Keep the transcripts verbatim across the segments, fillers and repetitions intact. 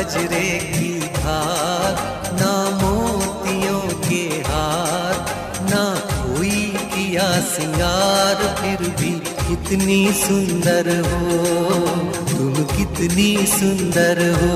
गजरे की धार, ना मोतियों के हार, ना कोई किया सिंगार, फिर भी कितनी सुंदर हो तुम, कितनी सुंदर हो।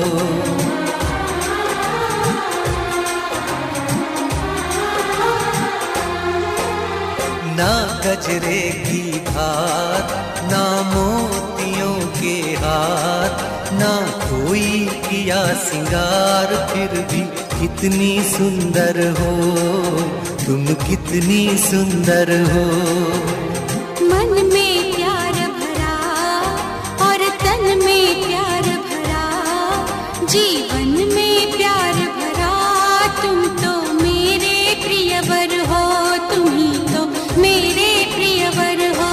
ना गजरे की धार, ना मोतियों के हार, ना कोई किया सिंगार, फिर भी कितनी सुंदर हो तुम, कितनी सुंदर हो। मन में प्यार भरा और तन में प्यार भरा, जीवन में प्यार भरा, तुम तो मेरे प्रियवर हो, तुम ही तो मेरे प्रियवर हो।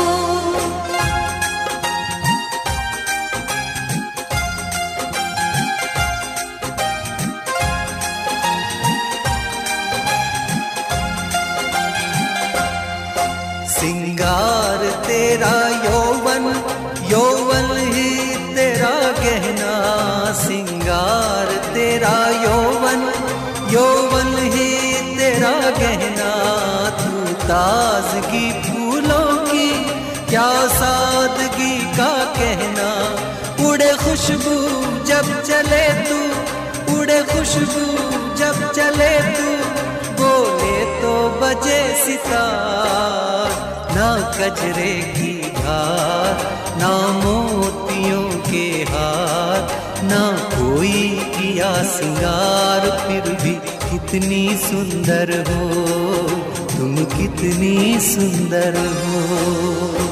सिंगार तेरा यौवन, यौवन ही तेरा गहना, सिंगार तेरा यौवन, यौवन ही तेरा गहना, तू ताजगी फूलों की क्या सादगी का कहना, उड़े खुशबू जब चले तू, उड़े खुशबू जब चले तू, बोले तो बजे सितार। ना गजरे की धार, ना मोतियों के हार, ना कोई किया सिंगार, फिर भी कितनी सुंदर हो तुम, कितनी सुंदर हो।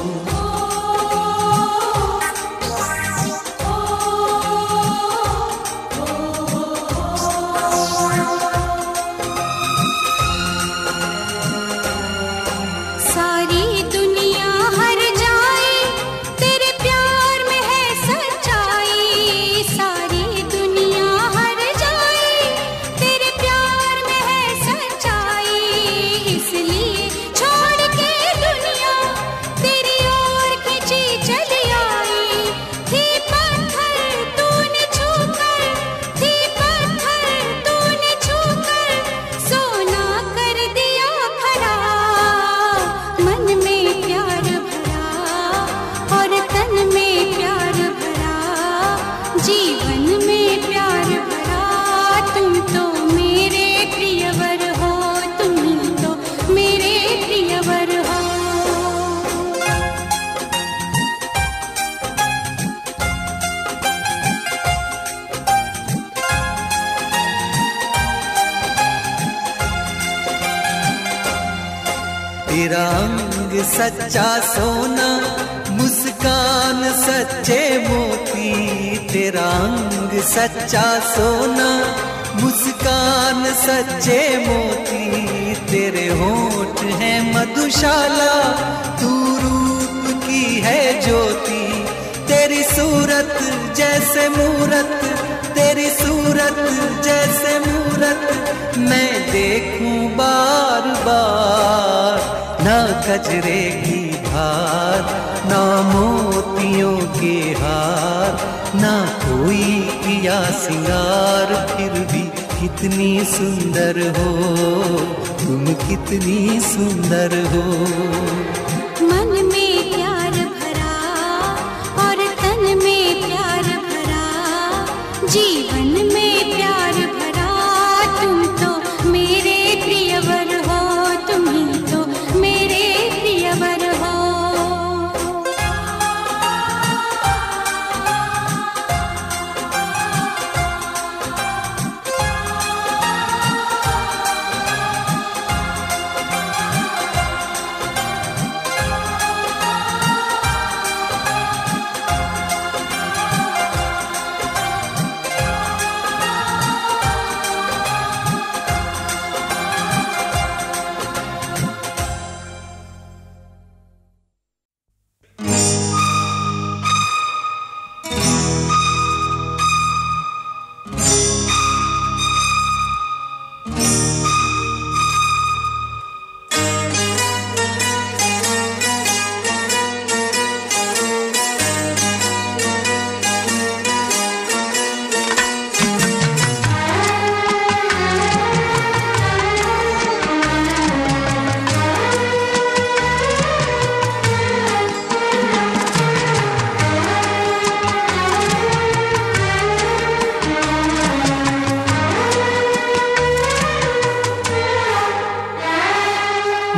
तेरा अंग सच्चा सोना, मुस्कान सच्चे मोती, तेरा अंग सच्चा सोना, मुस्कान सच्चे मोती, तेरे होठ हैं मधुशाला, तू रूप की है ज्योति, तेरी सूरत जैसे मूरत, तेरी सूरत जैसे मूरत, मैं देखूं बार बार। ना गजरे की धार, ना मोतियों के हार, ना कोई किया सिंगार, फिर भी कितनी सुंदर हो तुम, कितनी सुंदर हो। मन में प्यार भरा और तन में प्यार भरा, जीवन में प्यार भरा, तुम तो मेरे प्रियवर हो, तुम ही तो मेरे प्रियवर हो।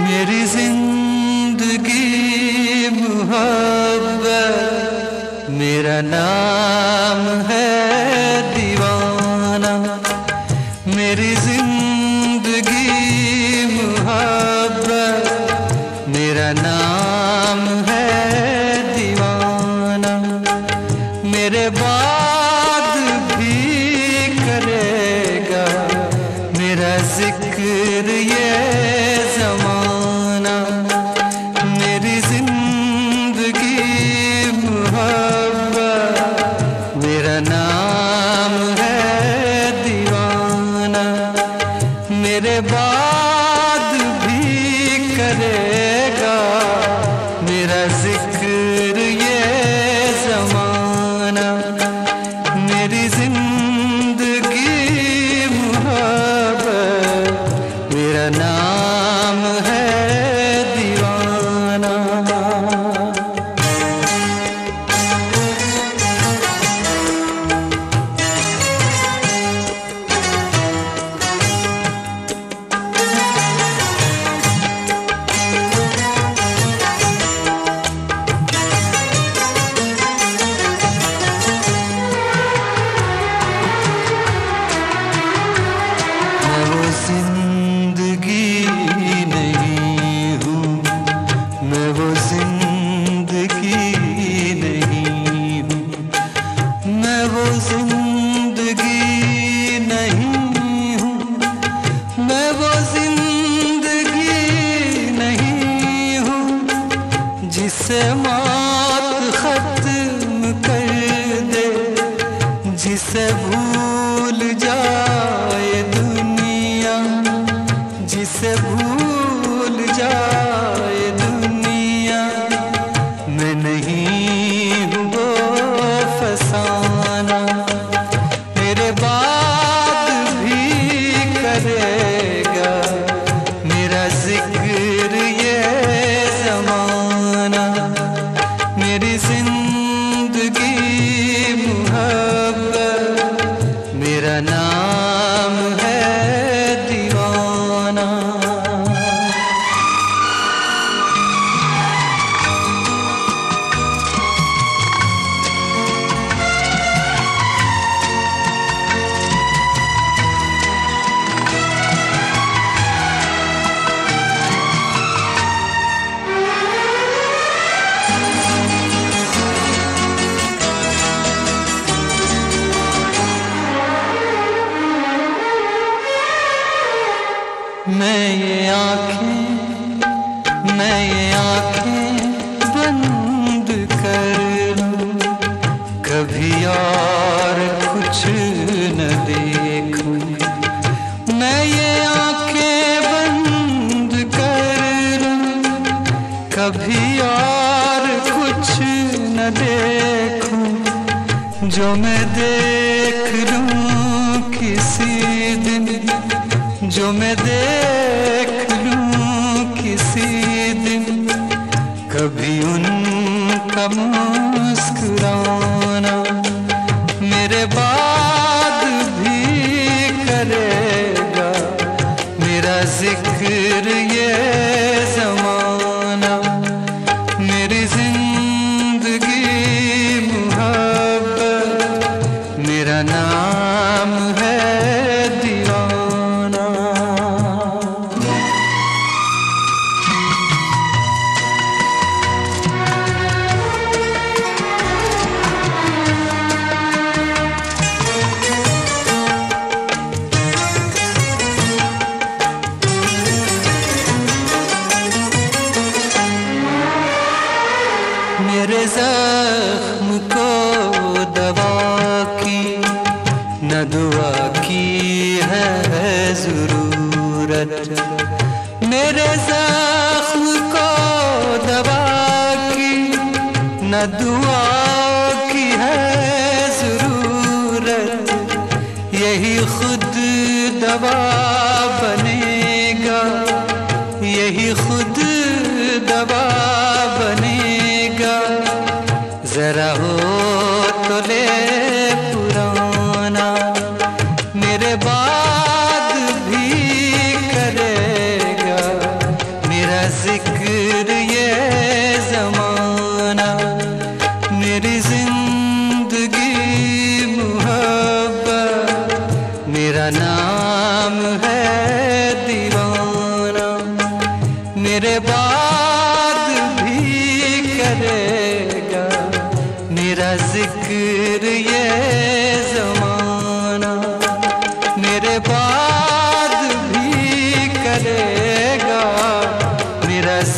मेरी जिंदगी मोहब्बत, मेरा नाम है दीवाना। मेरी जिंदगी मोहब्बत, मेरा नाम है दीवाना। मेरे बाद भी करेगा मेरा जिक्र ये ज़माना। मेरी जिंदगी मोहब्बत, मेरा नाम है दीवाना। मेरे बाद भी करेगा मेरा जिक्र ये ज़माना। मेरी जिंदगी मोहब्बत, मेरा नाम है दीवाना। जिसे मौत खत्म कर दे, जिसे भूल जाए दुनिया, जिसे भूल जाए दुनिया। मैं नहीं हूँ वो फसाना। मेरे बाद भी करेगा मेरा जिक्र ये ज़माना। मेरी जिंदगी मोहब्बत, मेरा नाम है दीवाना। मैं ये आँखें, मैं ये आँखें बंद कर लूं, कभी और कुछ न देखूं। मैं ये आँखें बंद कर लूं, कभी और कुछ न देखूं। जो मैं देख लूं किसी दिन, जो मैं देख लूं किसी दिन, कभी उनका मुस्कुराना। मेरे बाद भी करेगा मेरा जिक्र ये ज़माना। मेरी जिंदगी मोहब्बत, मेरा नाम है दीवाना। मेरे जख्म को दवा की न दुआ की है जरूरत। मेरे जख्म को दवा की न दुआ की है जरूरत। यही खुद दवा बनेगा, यही खुद दवा बनेगा। जरा हो तो ले पुराना। मेरे बाद भी करेगा मेरा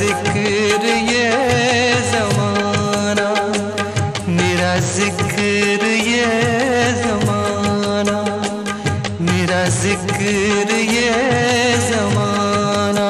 जिक्र ये ज़माना, मेरा जिक्र ये ज़माना, मेरा जिक्र ये ज़माना।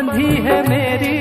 बंधी है मेरी।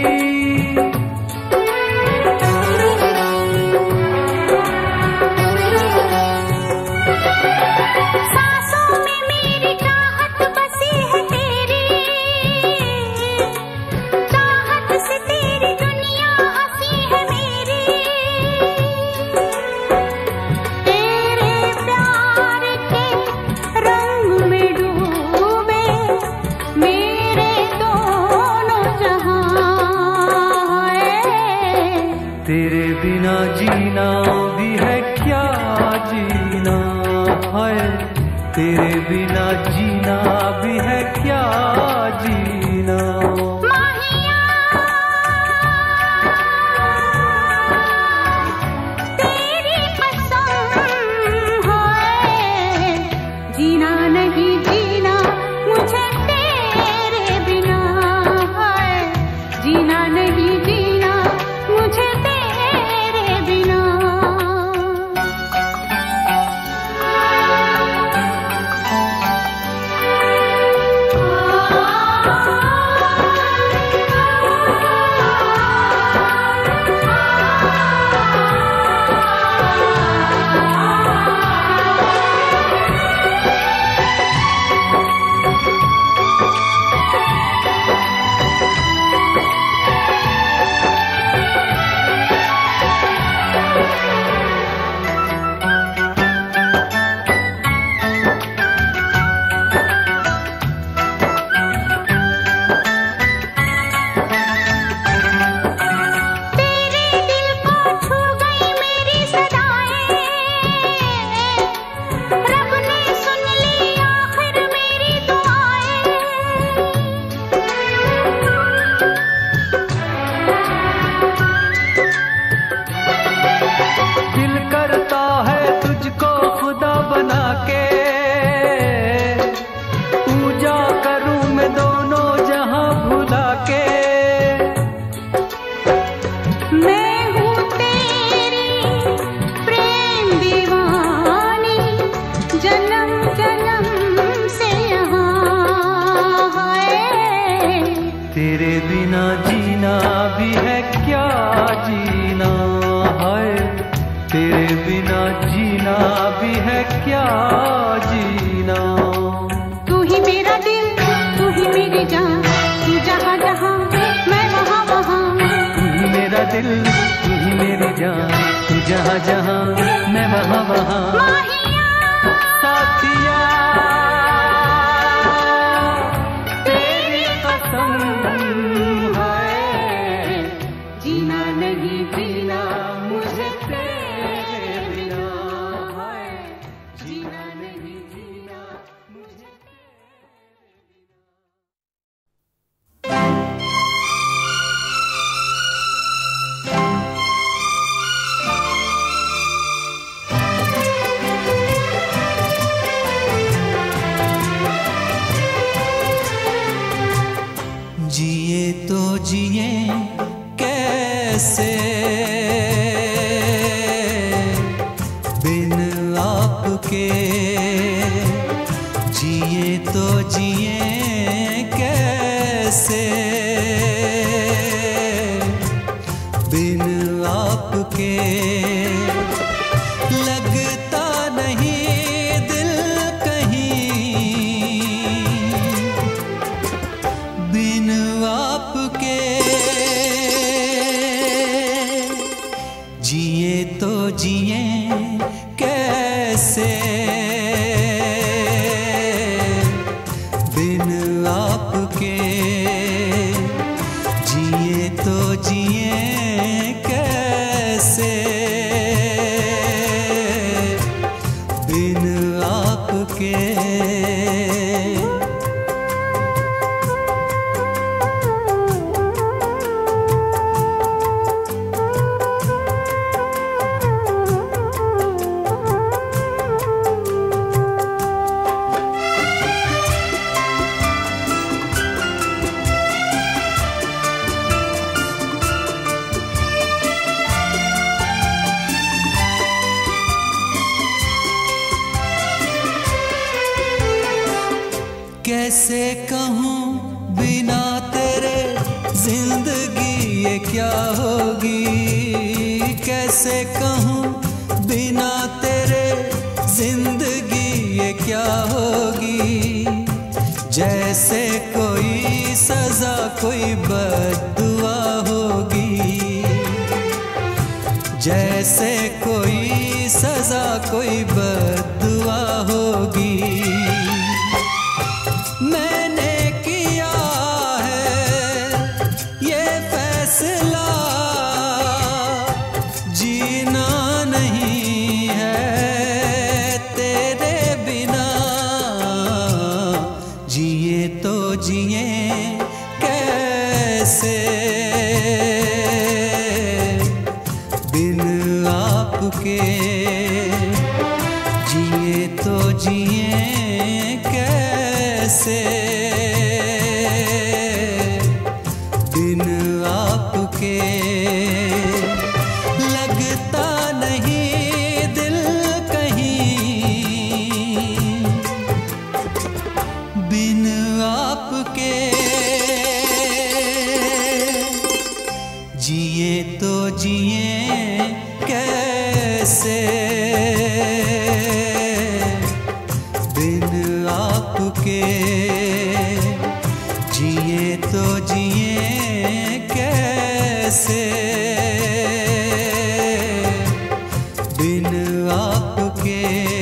तेरे बिना जीना भी है क्या जीना है, तेरे बिना जीना भी है क्या जीना। माहिया तेरी कसम है, जीना नहीं जीना मुझे तेरे बिना है, जीना नहीं जीना मुझे तेरे बिना जीना भी है क्या जीना है, तेरे बिना जीना भी है क्या जीना। तू ही मेरा दिल, तू ही मेरी जान, तू जहाँ जहाँ मैं वहाँ वहाँ। तू ही मेरा दिल, तू ही मेरी जान, तू जहाँ जहाँ मैं वहाँ वहाँ। माहिया साथिया तेरी कसम है, जीना नहीं जीना मुझे तेरे बिना है, जीना नहीं जीना मुझे। जिए तो जिए कैसे बिन आपके, जिए तो जिए कैसे बिन आपके। लगता नहीं दिल कहीं बिन आपके, जिए तो जिए कैसे बिन आपके, जिए तो जिए कैसे बिन आपके। कहूँ बिना तेरे जिंदगी ये क्या होगी। जैसे कोई सजा कोई बद्दुआ होगी, जैसे कोई सजा कोई बद्दुआ होगी। मैंने किया है ये फैसला, जीना नहीं है तेरे बिना। जिए तो जिए कैसे बिन आपके, जिए तो जिए कैसे बिन आपके। लगता नहीं दिल कहीं बिन आपके, जिए तो जिए कैसे बिन आपके, जिए तो जिए कैसे बिन आपके।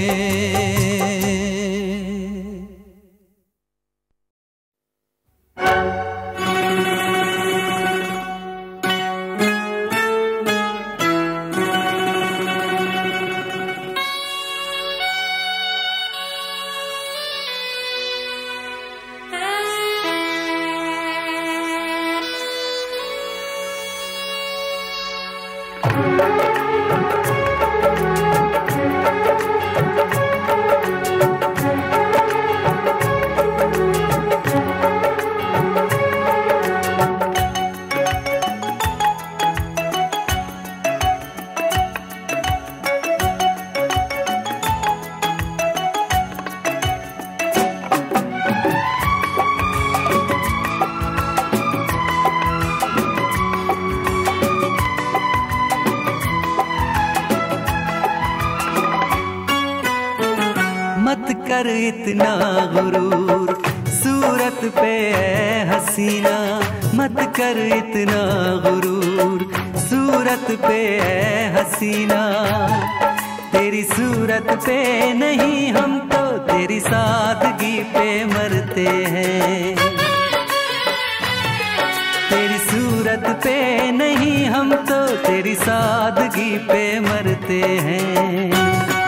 मत कर इतना गुरूर सूरत पे है हसीना, मत कर इतना गुरूर सूरत पे है हसीना। तेरी सूरत पे नहीं हम तो तेरी सादगी पे मरते हैं। तेरी सूरत पे नहीं हम तो तेरी सादगी पे मरते हैं।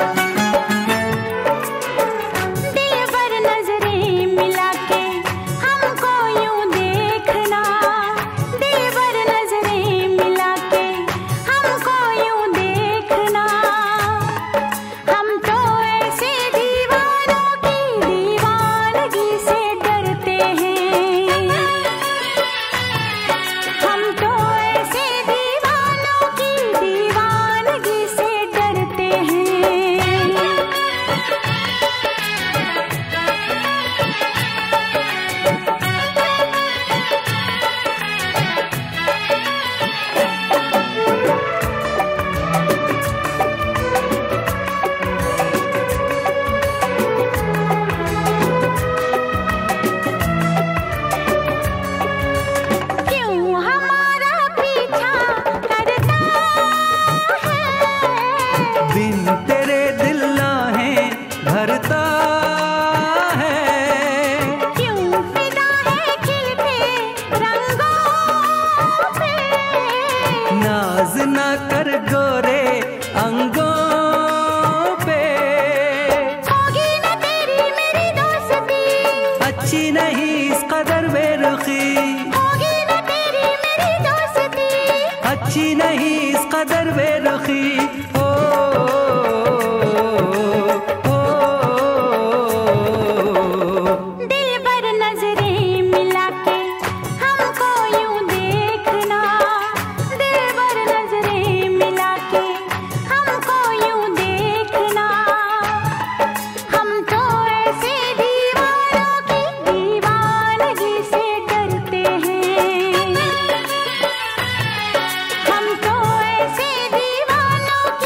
अच्छी नहीं इस कदर बेरुखी, होगी न तेरी मेरी दोस्ती, अच्छी नहीं इस कदर बेरुखी। ओ, ओ, ओ, दिल भर नजरें मिला के हमको यूं देखना, दिल भर नजरें मिला के हमको यूं देखना। हम तो ऐसे दीवानों की दीवानगी से डरते हैं, हम तो ऐसे दीवानों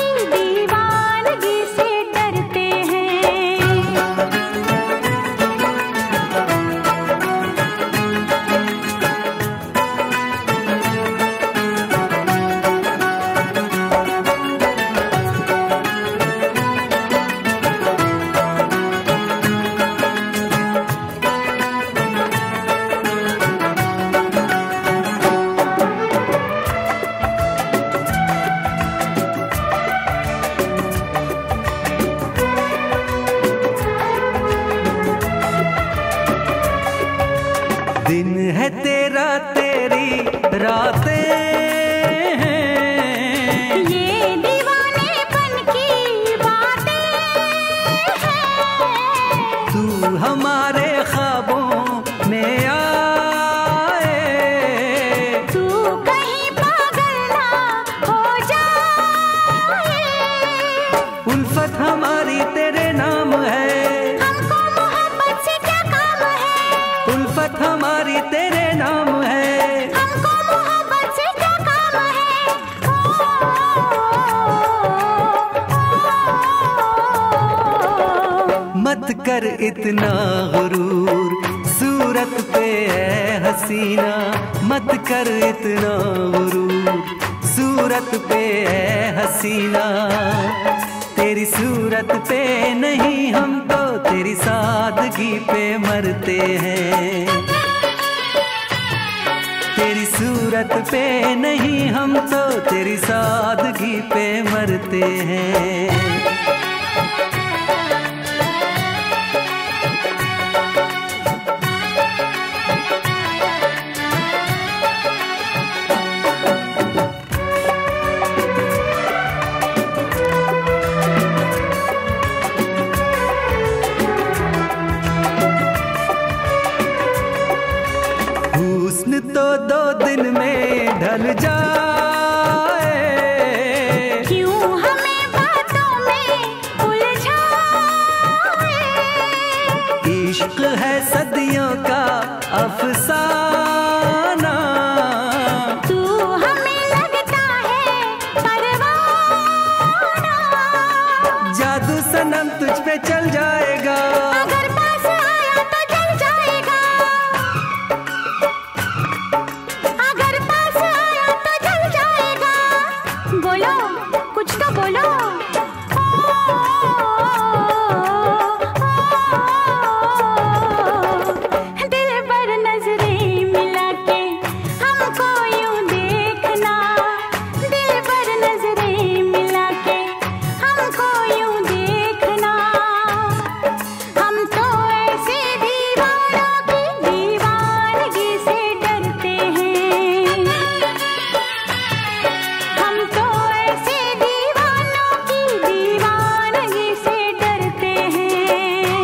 दिन है तेरा तेरी रातें हैं, ये दीवानेपन की बातें हैं। तू हमारे ख्वाबों में आए, तू कहीं पागल ना हो जाए। उल्फत हमारी तेरे नाम है, हमको मोहब्बत से क्या काम है। उल्फत हमारी तेरे नाम है। हमको मोहब्बत से क्या काम है। मत कर इतना गुरूर सूरत पे है हसीना, मत कर इतना गुरूर सूरत पे है हसीना। तेरी सूरत पे नहीं हम तो तेरी सादगी पे मरते हैं, तेरी सूरत पे नहीं हम तो तेरी सादगी पे मरते हैं। हुस्न तो दो दिन में ढल जाए, क्यों हमें बातों में उलझाए। इश्क है सदियों का अफसाना, तू हमें लगता है परवाना। जादू सनम तुझ पे चल जाएगा, अगर पास आया तो जल जाएगा। अगर पास आया तो जल जाएगा। बोलो कुछ तो बोलो। दिल पर नजरें मिला के हमको यूं देखना। दिल पर नजरें मिला के हमको यूं देखना। हम तो ऐसे दीवानों की दीवानगी से डरते हैं। हम तो ऐसे दीवानों की दीवानगी से डरते हैं।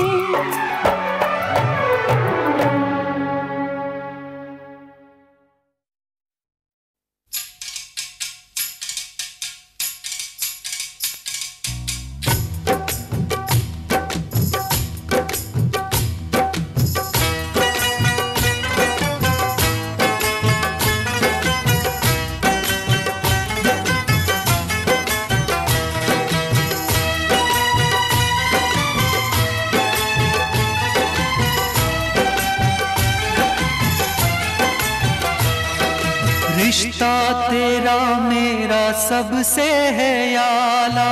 रिश्ता तेरा मेरा सबसे है याला,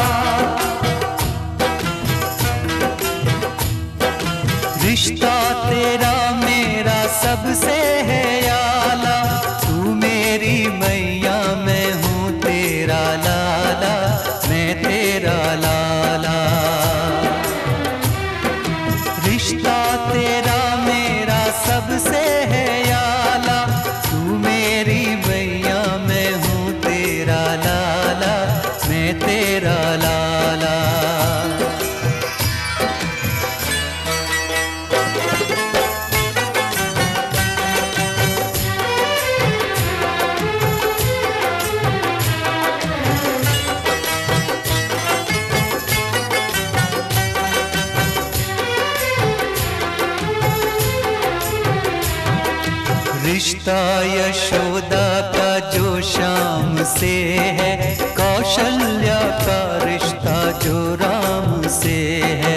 रिश्ता तेरा मेरा सबसे है याला। तू मेरी मैया मैं हूँ तेरा लाला, मैं तेरा लाला। रिश्ता तेरा मेरा सबसे है याला, तू मेरी मैया मैं हूँ तेरा लाला, मैं तेरा लाला। रिश्ता यशोदा का जो श्याम से है, कौशल्या का रिश्ता जो राम से है।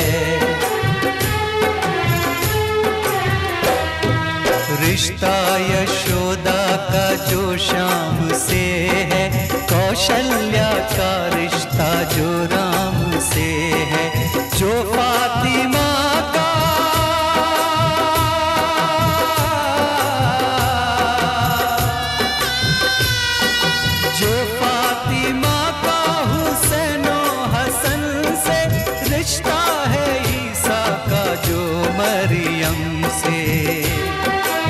रिश्ता यशोदा का जो श्याम से है, कौशल्या का रिश्ता जो राम से है। जो फातिमा का जो फातिमा का हुसैनो हसन से रिश्ता है, ईसा का जो मरियम से।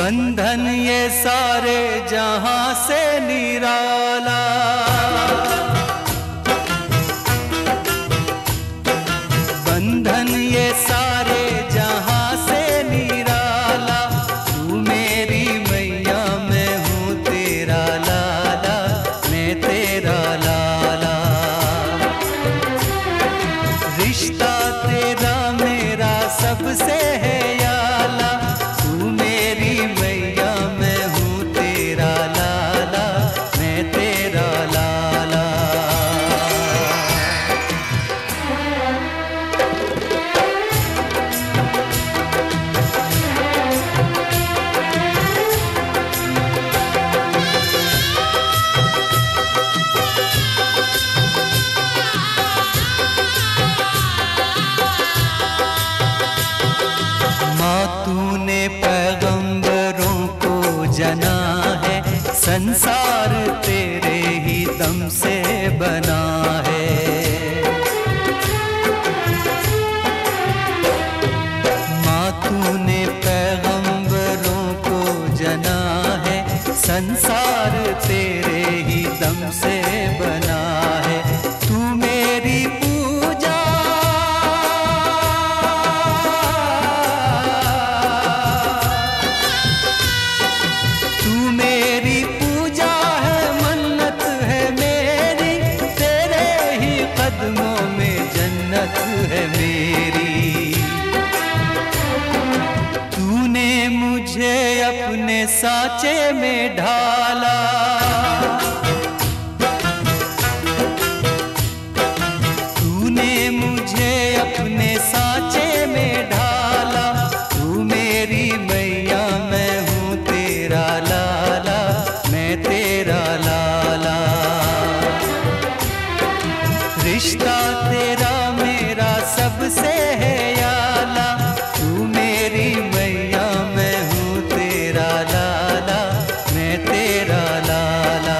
बंधन ये सारे जहां से निराला, बंधन ये सारे जहां से निराला। तू मेरी मैया मैं हूँ तेरा लाला, मैं तेरा लाला। रिश्ता तेरा मेरा सबसे है याला, तू मेरी मैया मैं हूँ तेरा लाला, मैं तेरा लाला। तूने पैगंबरों को जना है, संसार तेरे ही दम से बना है। माँ तूने पैगंबरों को जना है, संसार तेरे ही दम से बना है। तू मेरी पूजा है मेरी। तूने मुझे अपने साँचे में ढाला, तूने मुझे अपने साँचे में ढाला। तू मेरी मैया मैं हूँ तेरा लाला, मैं तेरा लाला। रिश्ता तेरा मेरा सबसे है याला, तू मेरी मैया मैं हूँ तेरा लाला, मैं तेरा लाला।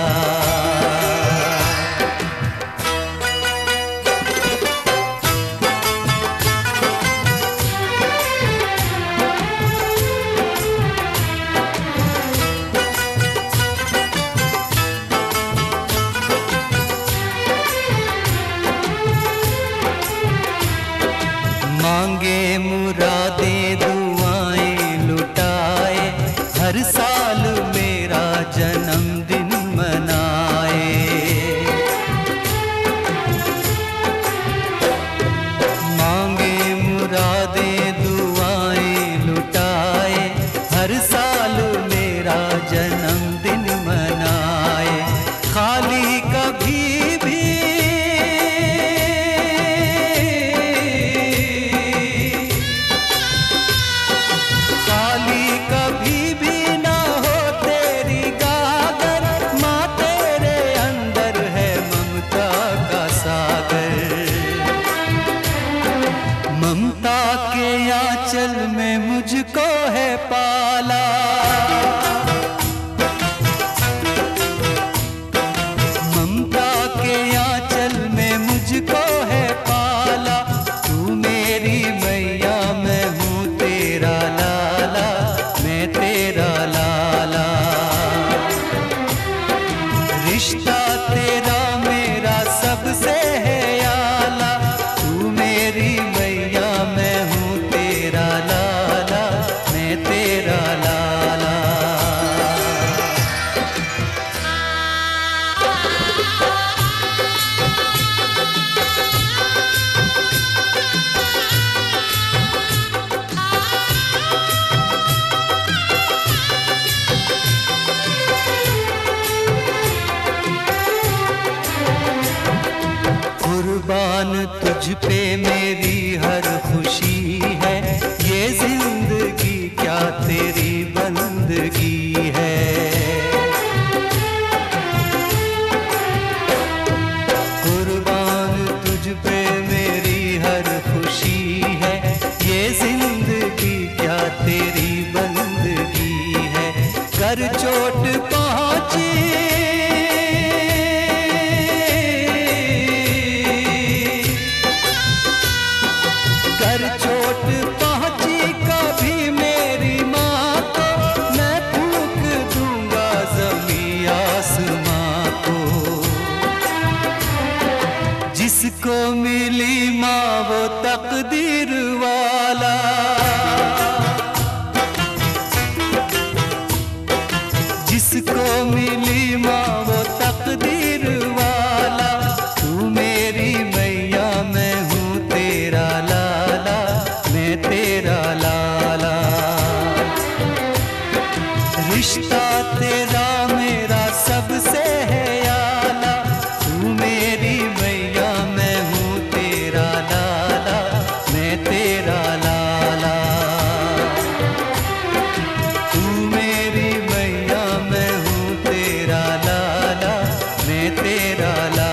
मांगे मुरादें दुआएं लुटाए, हर साल मेरा जन्मदिन मनाए। मांगे मुरादें दुआएं लुटाए, हर साल मेरा जन्मदिन मनाए। खाली कभी भी ममता के आंचल में मुझको है पाला। ममता के आंचल में मुझको है पाला। तू मेरी मैया मैं हूँ तेरा लाला, मैं तेरा लाला। रिश्ता तेरा मेरा सबसे है याला, तू मेरी मैया मैं हूँ तेरा लाला, मैं तेरा लाला। कुर्बान तुझ पे मेरी हर खुशी है, ये जिंदगी क्या तेरी बंदगी है। कुर्बान तुझ पे मेरी हर खुशी है, ये जिंदगी क्या तेरी बंदगी है। कर चोट पहुंची कर चोट पहुंची कभी मेरी माँ को, मैं रिश्ता तेरा मेरा सबसे है आला, तू मेरी मैया मैं हूँ तेरा लाला, मैं तेरा लाला। तू मेरी मैया मैं हूँ तेरा लाला, मैं तेरा लाला।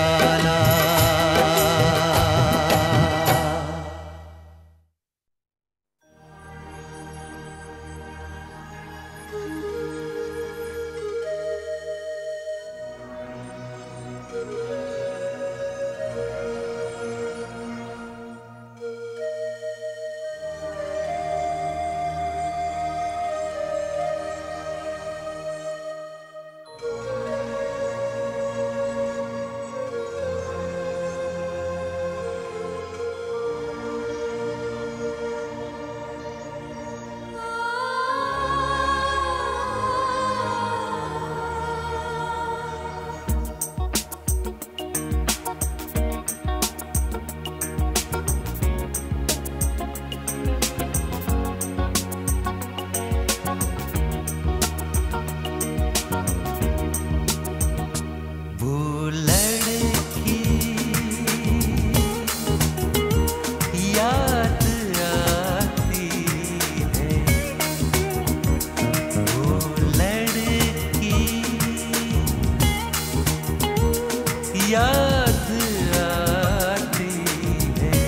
याद आती है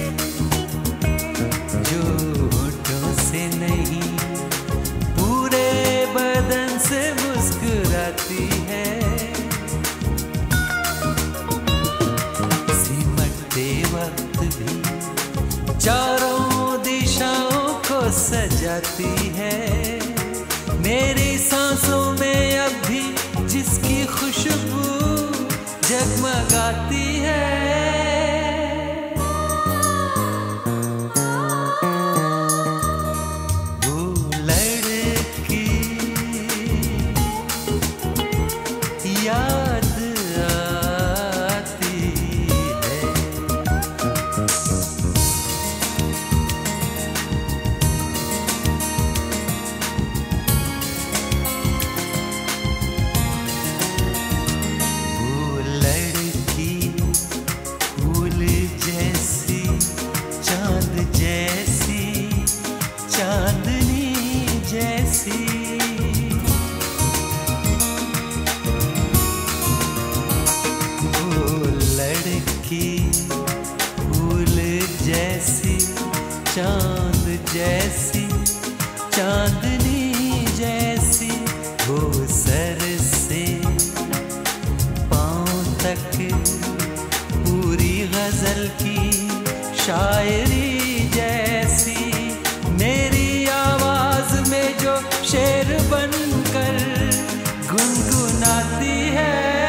जो होठों से नहीं पूरे बदन से मुस्कुराती है, सिमटते वक्त भी चारों दिशाओं को सजाती है, मेरी सांसों में अब भी जिसकी खुशबू जगमगाती है। वो लड़की याद आती है। फूल जैसी चांद जैसी चांदनी जैसी, वो सर से पांव तक पूरी गजल की शायरी जैसी, मेरी आवाज में जो शेर बनकर गुनगुनाती है।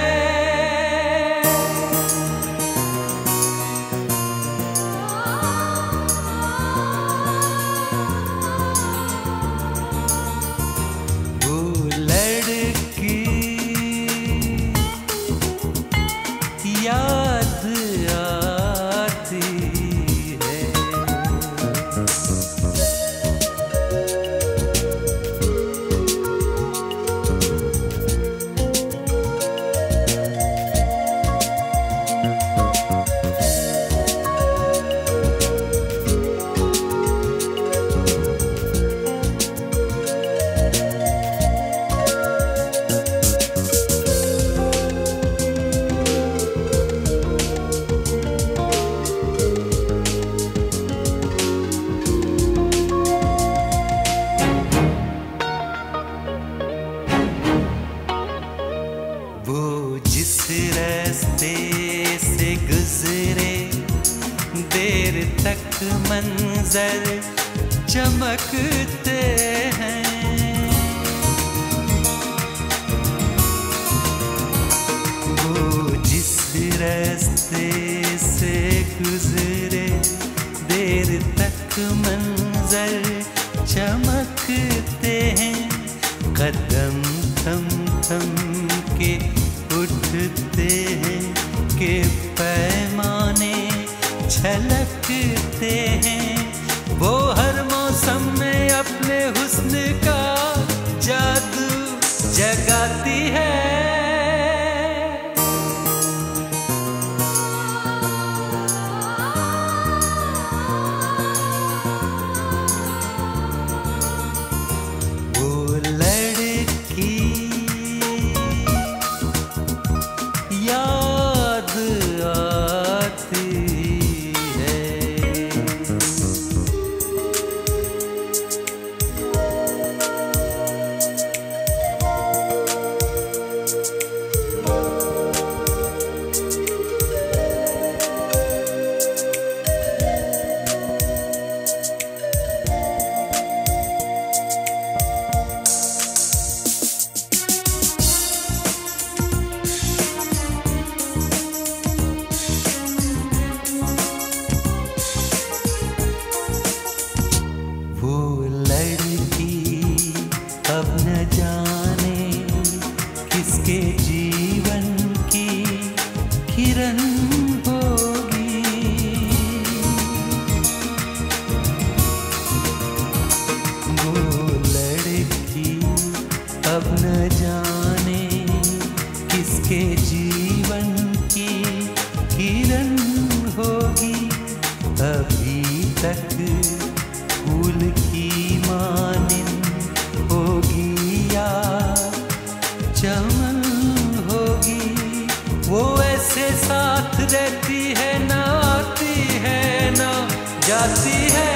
याद आती है। वो जिस रास्ते से गुजरे देर तक मंजर चमकते हैं, वो जिस रास्ते से गुजरे देर तक मंजर चमकते हैं, कदम थम थम के उठते हैं के पैमाने छलकते हैं, वो हर मौसम में अपने हुस्न का जादू अब न जाने किसके जीवन की किरण होगी, अभी तक फूल की मानिंद होगी या चमन होगी। वो ऐसे साथ रहती है, ना आती है ना जाती है।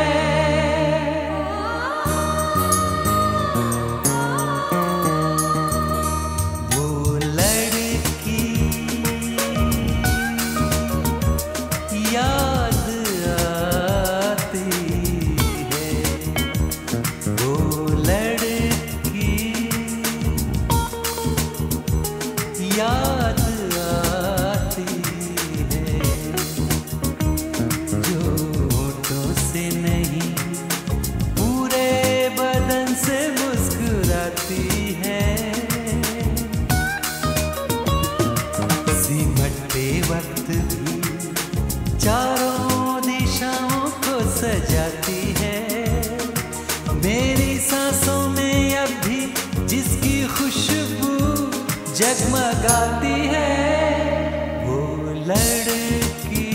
चारों दिशाओं को सजाती है, मेरी सांसों में अब भी जिसकी खुशबू जगमगाती है, वो लड़की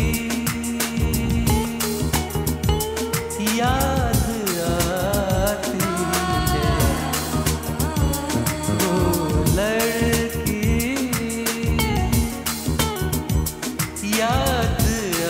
याद आती है, वो लड़की याद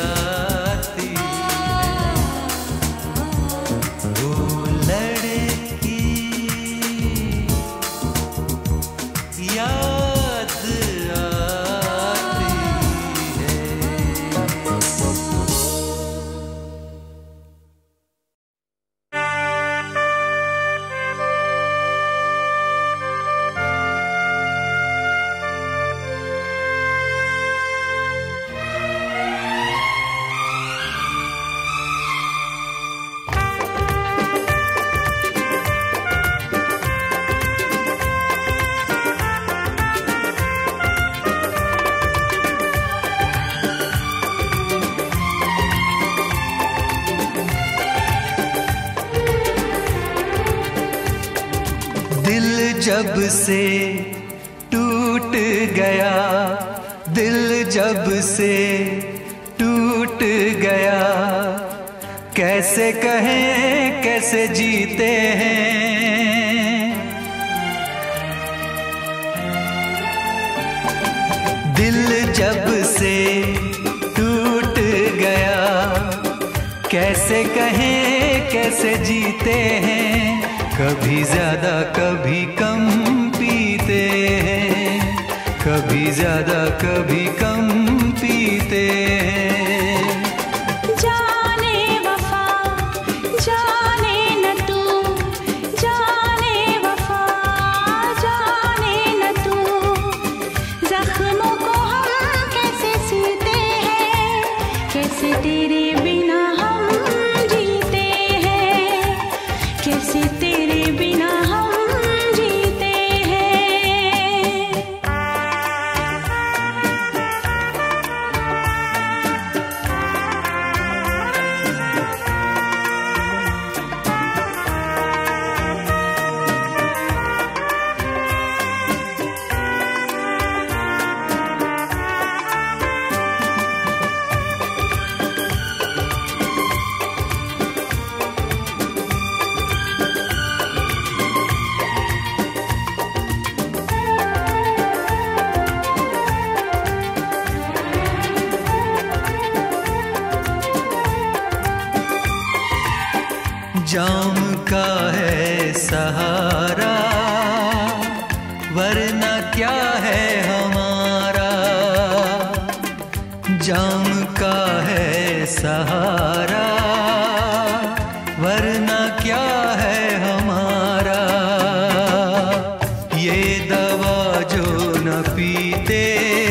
जब से टूट गया, दिल जब से टूट गया, कैसे कहें कैसे जीते हैं। दिल जब से टूट गया, कैसे कहें कैसे जीते हैं। कभी ज्यादा कभी कम पीते हैं, कभी ज्यादा कभी कम पीते हैं। जाने वफा जाने न तू, जाने वफा जाने न तू, जख्मों को हम कैसे सीते हैं, कैसे तेरे बिना हम जीते हैं, कैसे तेरे बिना हम जीते हैं। जाम का है सहारा, वरना क्या है हमारा। जाम का है सहारा, वरना क्या है हमारा। ये दवा जो न पीते,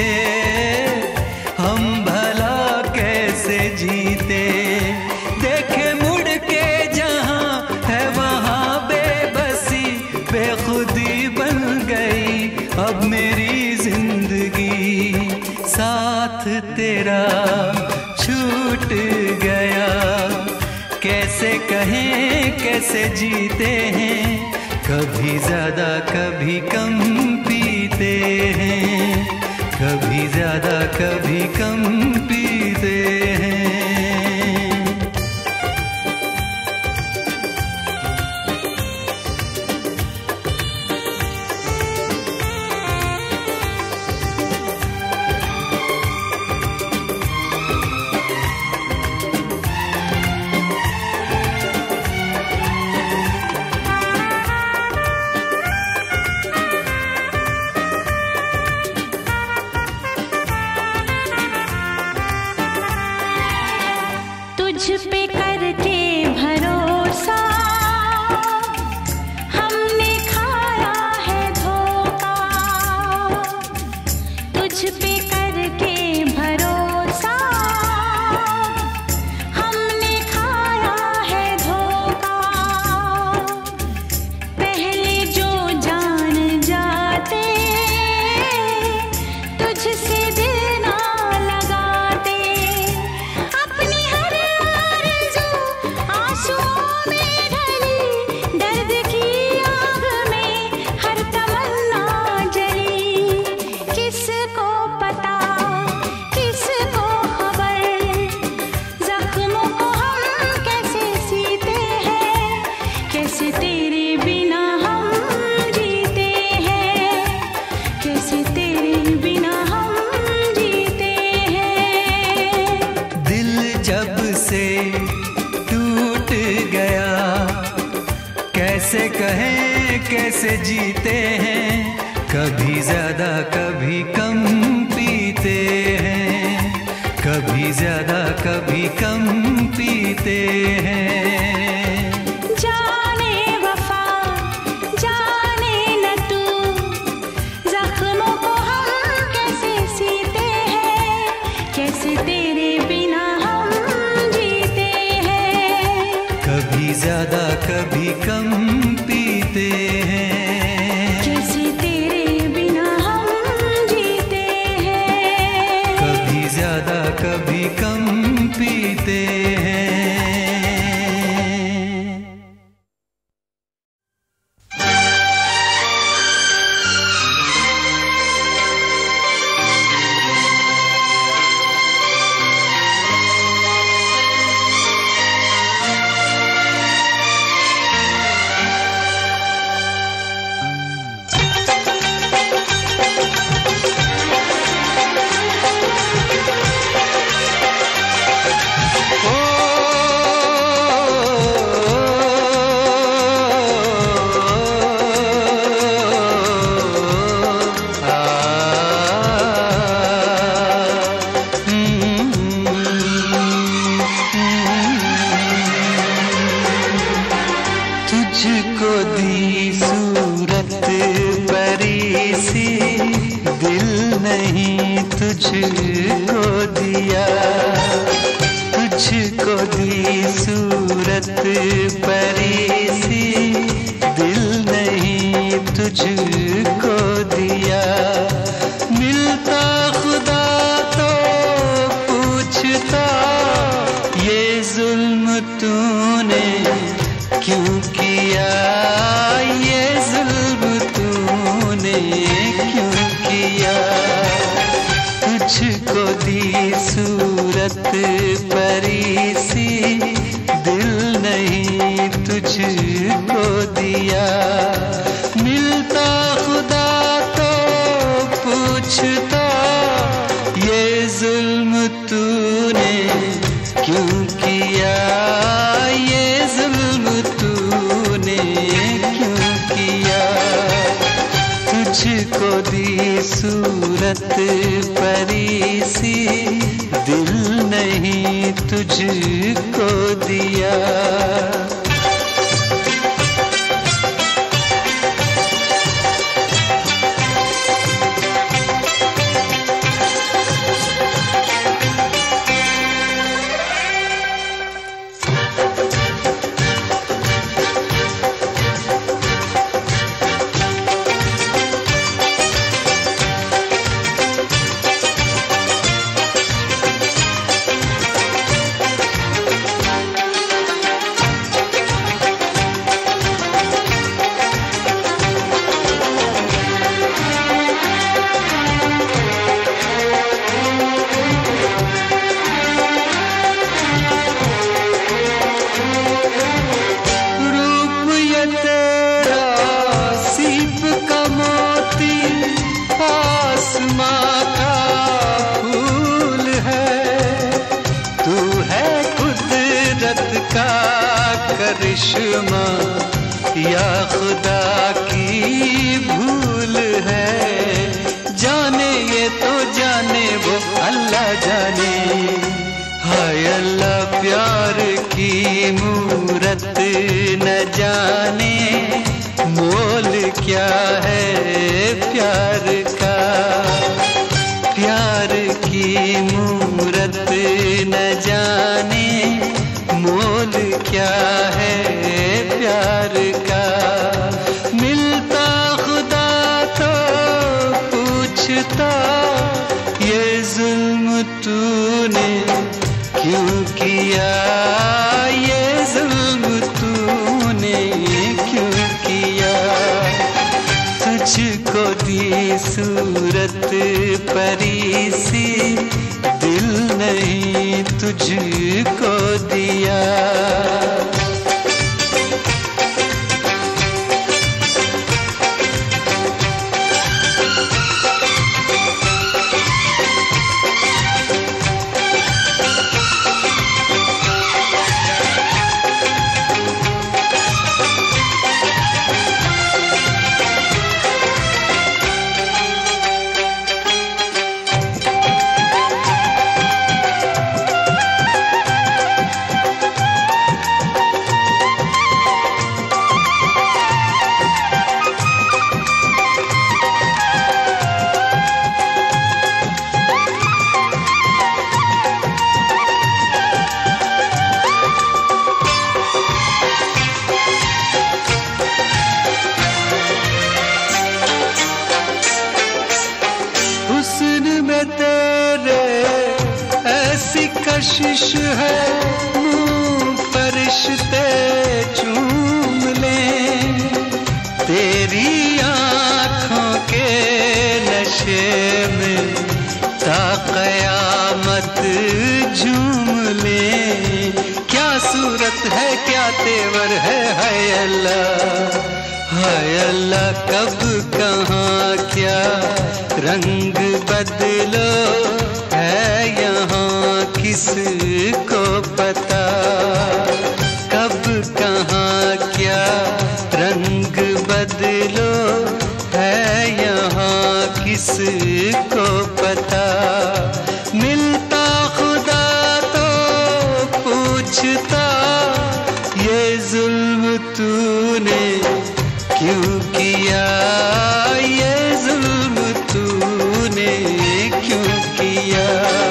हम भला कैसे जीते। देखे मुड़ के जहाँ है वहाँ बेबसी, बेखुदी बन गई अब मेरी जिंदगी। साथ तेरा छूट गया, कैसे कहें कैसे जीते हैं। कभी ज्यादा कभी कम पीते हैं, कभी ज्यादा कभी कम पीते हैं। तुझ पे करके भरोसा हमने खाया है धोखा, तुझ पे करके भरोसा हमने खाया है धोखा। पहले जो जान जाते तुझसे दिल ना लगाते, अपनी हर आंसुओं में ढली दर्द की आग में हर तमन्ना जली। किसको पता किसको खबर, जख्मों को हम कैसे सीते हैं, कैसे तेरे बिना हम जीते हैं, कैसे तेरे बिना हम जीते हैं। दिल जब से टूट गया, कैसे कहें कैसे जीते हैं, कभी ज्यादा कभी कम पीते हैं, कभी ज्यादा कभी कम पीते हैं। जाने वफा जाने न तू, जख्मों को हम कैसे सीते हैं, कैसे तेरे बिना हम जीते हैं। कभी ज्यादा कभी कम पीते हैं, कैसे तेरे बिना हम जीते हैं। कभी ज्यादा कभी कम पीते हैं। तुझको दी सूरत परी सी, दिल नहीं तुझको दिया। तुझको दी सूरत परी सी, दिल नहीं तुझको दिया। मिलता खुदा तो पूछता, ये जुल्म तूने क्यों किया, ये जुल्म तूने क्यों किया। तुझको दी सूरत परी सी, दिल नहीं तुझको दिया। मिलता खुदा तो पूछता, ये जुल्म तूने क्यों किया, ये जुल्म तूने क्यों किया। तुझको दी सूरत परी सी, दिल नहीं तुझको दिया। करिश्मा या खुदा की भूल है, जाने ये तो जाने वो अल्लाह जाने। हाय अल्लाह प्यार की मूरत न जाने, मोल क्या है प्यार का। प्यार की मूरत न जाने, मोल क्या है प्यार का। मिलता खुदा तो पूछता, ये जुल्म तूने क्यों किया, ये जुल्म तूने क्यों किया। तुझको दी सूरत परी सी, दिल नहीं तुझको दिया। कशिश है मुँह फरिश्ते चूम लें, तेरी आँखों के नशे में ता क़यामत झूम लें। क्या सूरत है क्या तेवर है, हाय अल्लाह हाय अल्लाह। कब कहाँ क्या रंग बदलो है यहाँ किसको पता। कब कहाँ क्या रंग बदलो है यहाँ किसको पता। मिलता खुदा तो पूछता, ये जुल्म तूने क्यों किया, ये जुल्म तूने क्यों किया।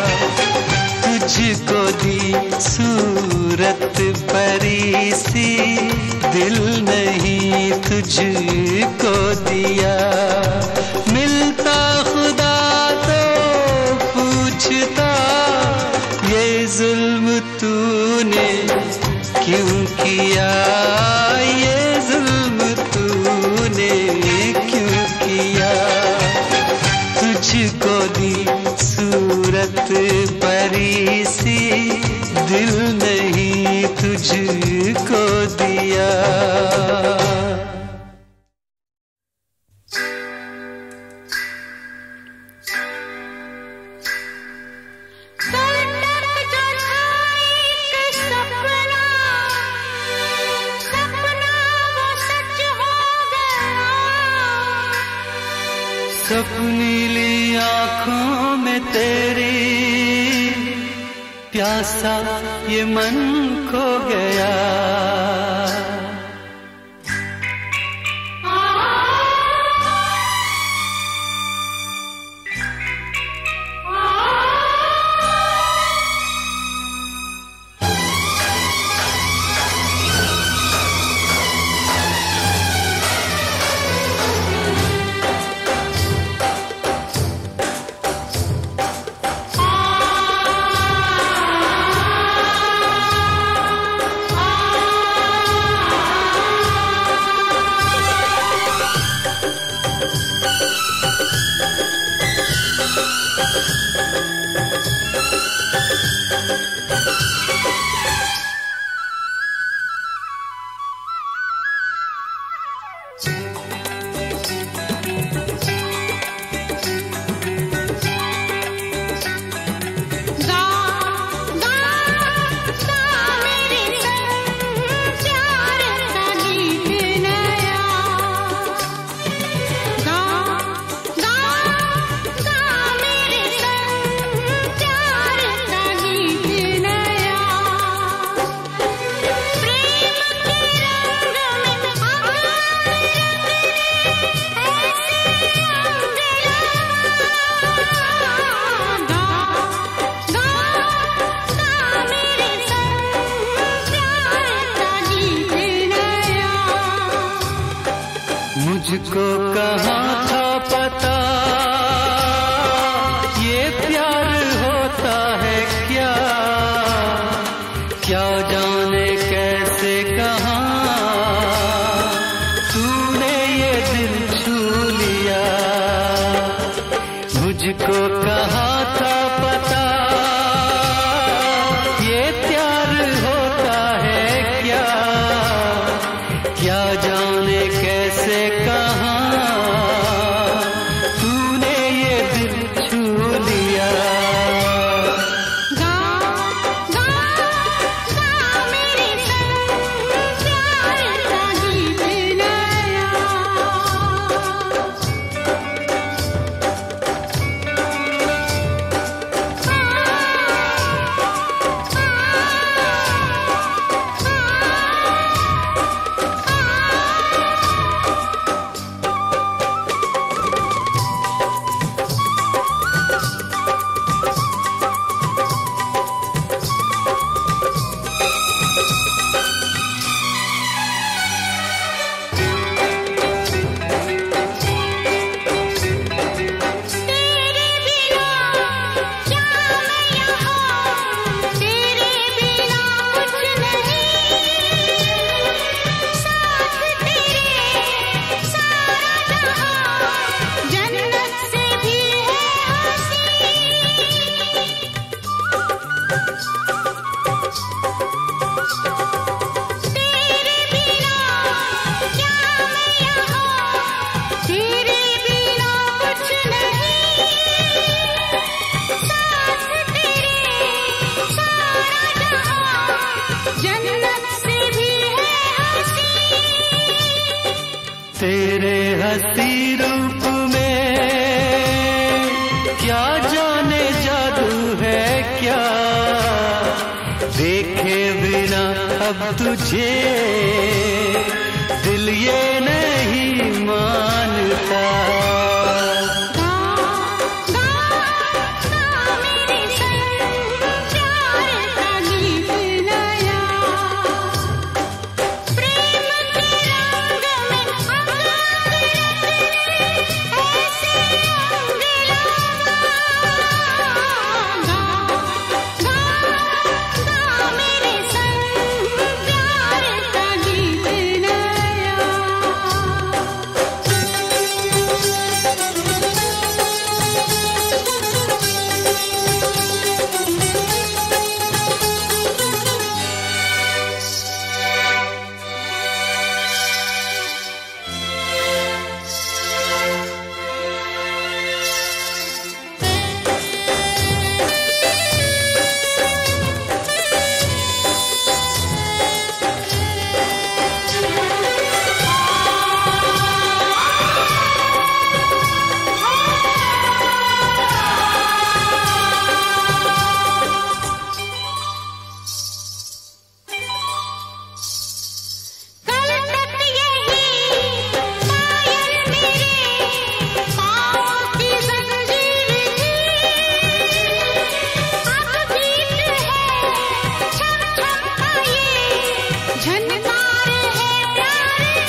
तुझको दी सूरत परी सी, दिल नहीं तुझको दिया। मिलता खुदा तो पूछता, ये जुल्म तूने क्यों किया, ये जुल्म तूने क्यों किया। तुझको दी सूरत परी सी, दिल नहीं तुझको दिया। सपनीली आँखों में तेरी प्यासा ये मन खो गया। आ मुझको कहाँ था पता ये प्यार होता है क्या, क्या जाने कैसे कहाँ तूने ये दिल छू लिया। मुझको कहाँ था पता ये प्यार होता है क्या, क्या जाने कैसे कहाँ तूने ये दिल छू लिया। गा गा गा मेरे संग प्यार का गीत नया। तेरे बिना क्या मैं यहाँ, तेरे बिना कुछ नहीं, साथ तेरे सारा जहां जन्नत से भी है हंसी। तेरे बिना क्या मैं यहाँ, तेरे बिना कुछ नहीं, साथ तेरे सारा जहां जन्नत से भी है हंसी। तेरे हंसी रूप में क्या जाने जादू है क्या, देखे बिना अब तुझे दिल ये नहीं मानता। गा गा गा मेरे संग प्यार का गीत नया। प्रेम के रंग में अंग ऐसे रंग लगा। गा गा गा मेरे संग प्यार का गीत नया। कल तक यही पायल मेरे पाँव की जंजीर थी, अब गीत है छम छम का ये झनकार है प्यार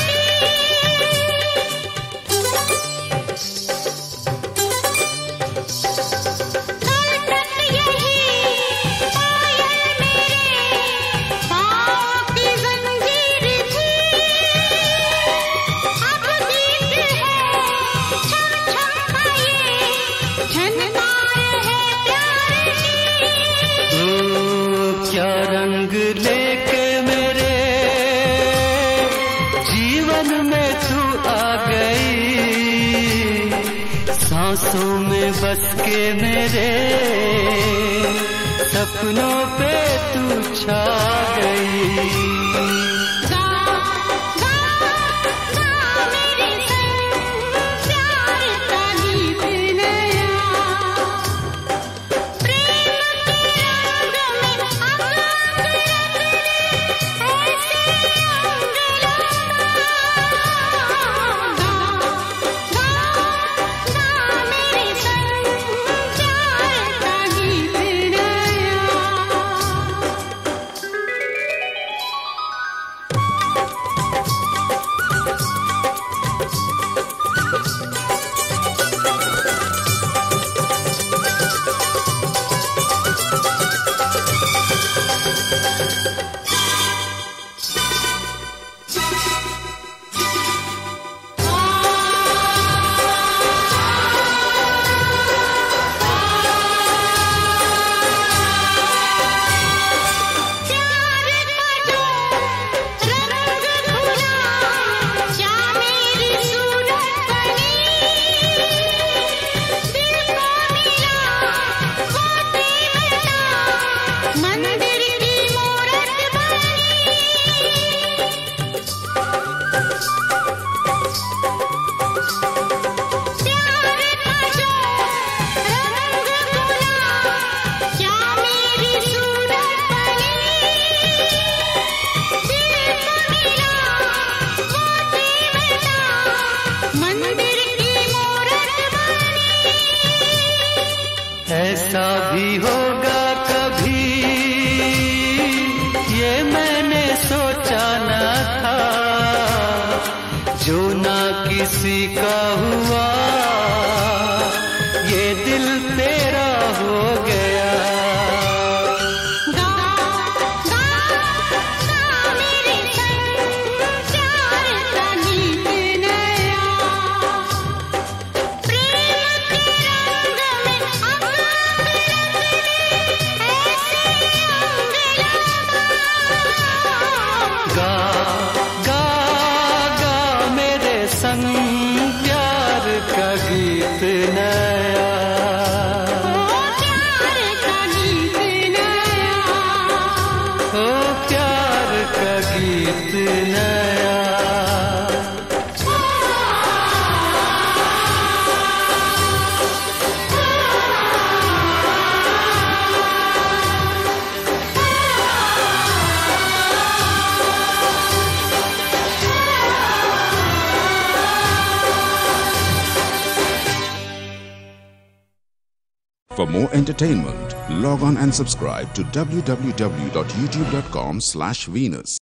की। कल तक यही पायल मेरे पाँव की जंजीर थी, अब गीत है छम छम का ये झनकार है प्यार की। ओ क्या रंग लेके मेरे जीवन में तू आ गई, सांसों में बस के मेरे सपनों पे तू छा गई। गा गा गा मेरे संग प्यार का गीत नया। प्रेम के रंग में अंग ऐसे रंग लगा। गा गा गा मेरे संग प्यार का गीत नया। का हुआ, ये दिल तेरा हो गया। गा गा गा मेरे संग प्यार का गीत नया, प्रेम के रंग में अब ऐसे अंग गा गा गा मेरे संग प्यार का गीत नया। ओ प्यार का गीत नया। ओ For more entertainment, log on and subscribe to w w w dot youtube dot com slash Venus.